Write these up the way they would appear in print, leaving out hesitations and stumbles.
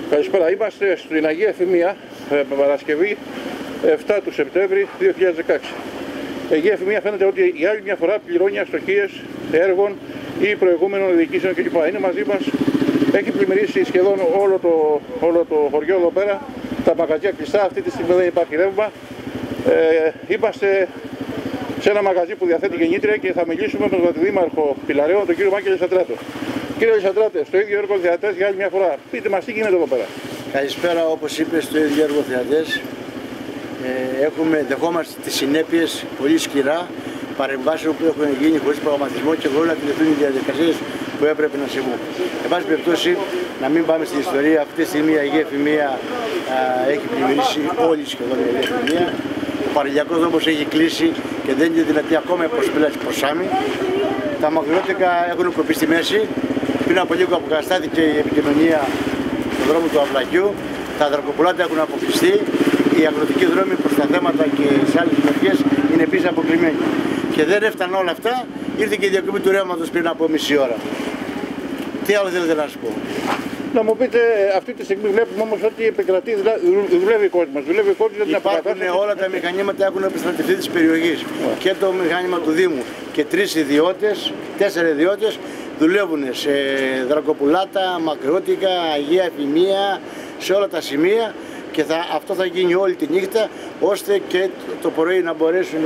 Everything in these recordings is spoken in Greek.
Καλησπέρα. Είμαστε στην Αγία Εφημεία, Παρασκευή 7 του Σεπτέμβρη 2016. Η Αγία Εφημεία φαίνεται ότι για άλλη μια φορά πληρώνει αστοχίες έργων ή προηγούμενων διοικήσεων κλπ. Είναι μαζί μας, έχει πλημμυρίσει σχεδόν όλο το χωριό εδώ πέρα, τα μαγαζιά κλειστά, αυτή τη στιγμή δεν υπάρχει ρεύμα. Είμαστε σε ένα μαγαζί που διαθέτει γεννήτρια και θα μιλήσουμε με τον Δήμαρχο Πηλαραίων, τον κύριο Μάκη Λισαντράτο. Κύριε Λισαντράτε, στο ίδιο έργο Θεατές για άλλη μια φορά, πείτε μας τι γίνεται εδώ πέρα. Καλησπέρα, όπως είπε, στο ίδιο έργο Θεατές. Δεχόμαστε τις συνέπειες πολύ σκληρά παρεμβάσεων που έχουν γίνει χωρίς προγραμματισμό και χωρίς να τηρηθούν οι διαδικασίες που έπρεπε να συμβούν. Εν πάση περιπτώσει, να μην πάμε στην ιστορία, αυτή τη στιγμή η Αγία Εφημεία έχει πλημμυρίσει όλη σχεδόν η Αγία Εφημεία. Ο παραλιακός δρόμος έχει κλείσει και δεν είναι δυνατή ακόμα η προσπέλαση προς Σάμι. Τα μακρινότικα έχουν κοπεί στη μέση. Πριν από λίγο αποκαταστάθηκε η επικοινωνία στον δρόμο του Αυλακιού. Τα δρακοπουλάτα έχουν αποκλειστεί. Οι αγροτικοί δρόμοι προς τα θέματα και σε άλλες περιοχές είναι επίσης αποκλειμμένοι. Και δεν έφταναν όλα αυτά, ήρθε και η διακοπή του ρεύματος πριν από μισή ώρα. Τι άλλο θέλετε να σας πω? Να μου πείτε, αυτή τη στιγμή βλέπουμε όμως ότι επικρατεί, δουλεύει ο κόσμος. Υπάρχουν όλα τα μηχανήματα έχουν επιστρατευτεί της περιοχής. Και το μηχάνημα του Δήμου και 4 ιδιώτες δουλεύουν σε Δρακοπουλάτα, Μακρότικα, Αγία Εφημεία, σε όλα τα σημεία. Και αυτό θα γίνει όλη τη νύχτα, ώστε και το πρωί να μπορέσουν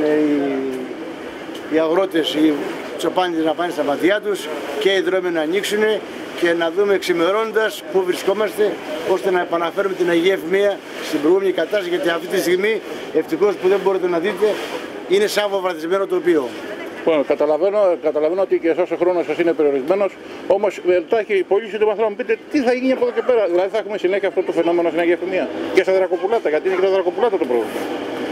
οι αγρότες, οι τσοπάνιδες να πάνε στα βαθιά τους και οι δρόμοι να ανοίξουν και να δούμε ξημερώνοντας πού βρισκόμαστε, ώστε να επαναφέρουμε την Αγία Εφημεία στην προηγούμενη κατάσταση, γιατί αυτή τη στιγμή, ευτυχώς που δεν μπορείτε να δείτε, είναι σαν βομβαρδισμένο τοπίο. Λοιπόν, καταλαβαίνω ότι και εσάς ο χρόνος σας είναι περιορισμένος, όμως έχει πολύ σύντομα θέλω να μου πείτε τι θα γίνει από εδώ και πέρα. Δηλαδή θα έχουμε συνέχεια αυτό το φαινόμενο στην Αγία Εφημεία και στα Δρακοπουλάτα, γιατί είναι και τα Δρακοπουλάτα το πρόβλημα.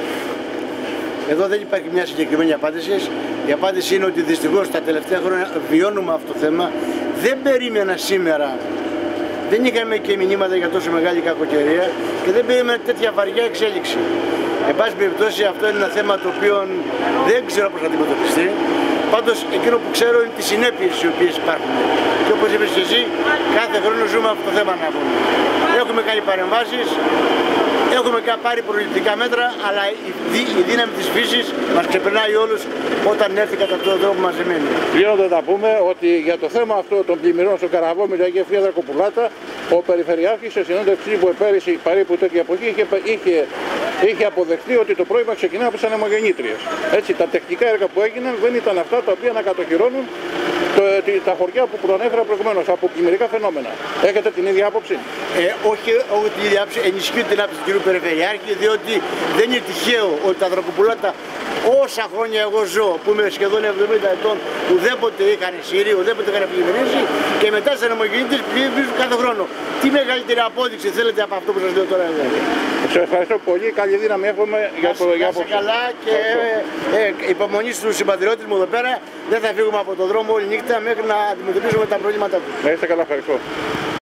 Εδώ δεν υπάρχει μια συγκεκριμένη απάντηση. Η απάντηση είναι ότι δυστυχώς τα τελευταία χρόνια βιώνουμε αυτό το θέμα. Δεν περίμενα σήμερα. Δεν είχαμε και μηνύματα για τόσο μεγάλη κακοκαιρία και δεν περίμενα τέτοια βαριά εξέλιξη. Εν πάση περιπτώσει, αυτό είναι ένα θέμα το οποίο δεν ξέρω πώς θα αντιμετωπιστεί. Πάντως, εκείνο που ξέρω είναι τις συνέπειες οι οποίες υπάρχουν. Και όπως είπες και εσύ, κάθε χρόνο ζούμε αυτό το θέμα να πούμε. Έχουμε κάνει παρεμβάσεις, έχουμε πάρει προληπτικά μέτρα, αλλά η δύναμη της φύσης μας ξεπερνάει όλους όταν έρθει κατά αυτόν τον τρόπο μαζεμένη. Κλείνοντας να πούμε ότι για το θέμα αυτό των πλημμυρών στο Καραβόμι, η Αγία Εφημεία Δρακοπουλάτα, ο Περιφερειάρχης σε συνέντευξή που πέρυσι περίπου τέτοια εποχή είχε αποδεχτεί ότι το πρόβλημα ξεκινά από τις ανεμογεννήτριες. Έτσι, τα τεχνικά έργα που έγιναν δεν ήταν αυτά τα οποία να κατοχυρώνουν τα χωριά που προανέφερα προηγουμένως από πλημμυρικά φαινόμενα. Έχετε την ίδια άποψη? Όχι την ίδια άποψη, ενισχύω την άποψη του κ. Περιφερειάρχη, διότι δεν είναι τυχαίο ότι τα Δρακοπουλάτα, όσα χρόνια εγώ ζω, που είμαι σχεδόν 70 ετών, ουδέποτε είχαν σύρει, ουδέποτε είχαν πλημμυρίσει και μετά στις ανεμογεννήτριες πλημμυρίζουν κάθε χρόνο. Τι μεγαλύτερη απόδειξη θέλετε από αυτό που σας λέω τώρα εδώ? Σας ευχαριστώ πολύ, καλή δύναμη εύχομαι για το απόψε. Καλά και υπομονή στους συμπατριώτες μου εδώ πέρα, δεν θα φύγουμε από τον δρόμο όλη νύχτα μέχρι να αντιμετωπίσουμε τα προβλήματά του. Να είστε καλά, ευχαριστώ.